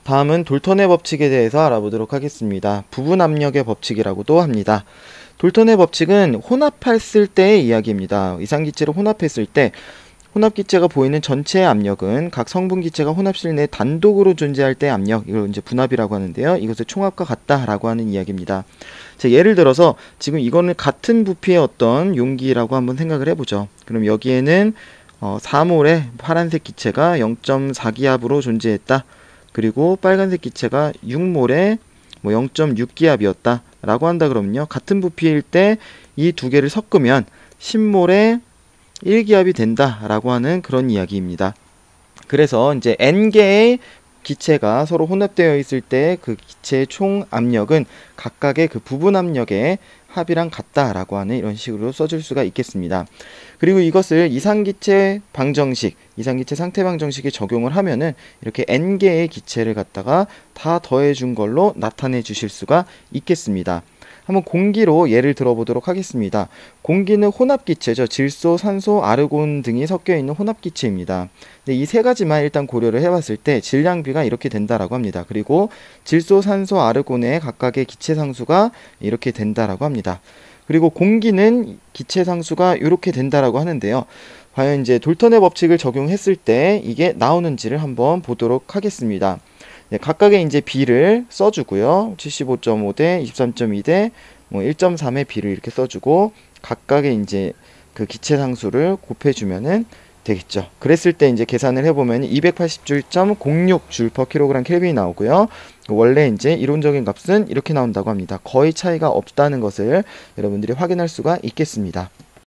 다음은 돌턴의 법칙에 대해서 알아보도록 하겠습니다. 부분 압력의 법칙이라고도 합니다. 돌턴의 법칙은 혼합했을 때의 이야기입니다. 이상기체를 혼합했을 때 혼합기체가 보이는 전체의 압력은 각 성분기체가 혼합실 내 단독으로 존재할 때의 압력, 이걸 이제 분압이라고 하는데요. 이것을 총합과 같다라고 하는 이야기입니다. 자, 예를 들어서 지금 이거는 같은 부피의 어떤 용기라고 한번 생각을 해보죠. 그럼 여기에는 4몰의 파란색 기체가 0.4기압으로 존재했다. 그리고 빨간색 기체가 6몰에 0.6기압이었다 라고 한다 그러면요, 같은 부피일 때 이 두 개를 섞으면 10몰에 1기압이 된다 라고 하는 그런 이야기입니다. 그래서 이제 n개의 기체가 서로 혼합되어 있을 때 그 기체의 총 압력은 각각의 그 부분 압력의 합이랑 같다라고 하는 이런 식으로 써줄 수가 있겠습니다. 그리고 이것을 이상기체 방정식, 이상기체 상태 방정식에 적용을 하면은 이렇게 n개의 기체를 갖다가 다 더해준 걸로 나타내 주실 수가 있겠습니다. 한번 공기로 예를 들어보도록 하겠습니다. 공기는 혼합기체죠. 질소, 산소, 아르곤 등이 섞여 있는 혼합기체입니다. 이 세 가지만 일단 고려를 해봤을 때 질량비가 이렇게 된다라고 합니다. 그리고 질소, 산소, 아르곤의 각각의 기체 상수가 이렇게 된다라고 합니다. 그리고 공기는 기체 상수가 이렇게 된다라고 하는데요. 과연 이제 돌턴의 법칙을 적용했을 때 이게 나오는지를 한번 보도록 하겠습니다. 네, 각각의 이제 비를 써주고요. 75.5 대 23.2 대 1.3의 비를 이렇게 써주고 각각의 이제 그 기체 상수를 곱해주면은 되겠죠. 그랬을 때 이제 계산을 해보면 287.06 줄 per 킬로그램 켈빈이 나오고요. 원래 이제 이론적인 값은 이렇게 나온다고 합니다. 거의 차이가 없다는 것을 여러분들이 확인할 수가 있겠습니다.